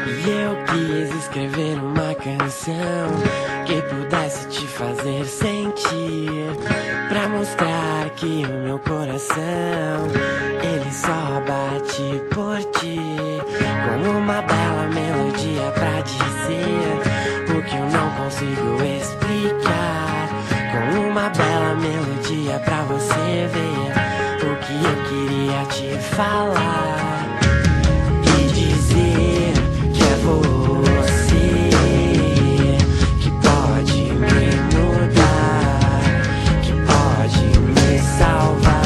E eu quis escrever uma canção que pudesse te fazer sentir, pra mostrar que o meu coração, ele só bate por ti, com uma bela melodia pra dizer o que eu não consigo explicar, com uma bela melodia pra você ver o que eu queria te falar e dizer que é você que pode me mudar, que pode me salvar.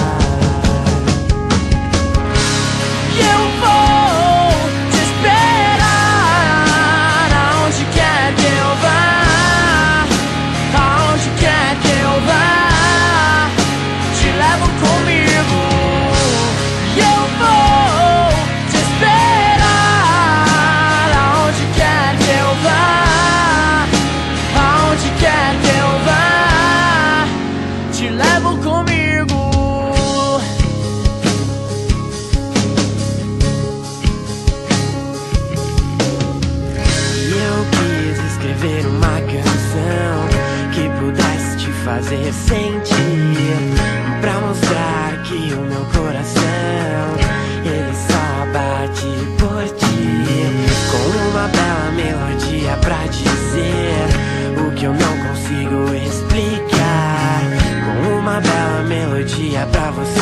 E eu vou te esperar aonde quer que eu vá, aonde quer que eu vá, te levo comigo. E eu vou te esperar aonde quer que eu vá, aonde quer que eu vá, te levo comigo. E eu quis escrever uma canção que pudesse te fazer sentir, pra mostrar que o meu coração, ele só bate por ti, com uma bela melodia pra dizer o que eu não consigo explicar, com uma bela melodia pra você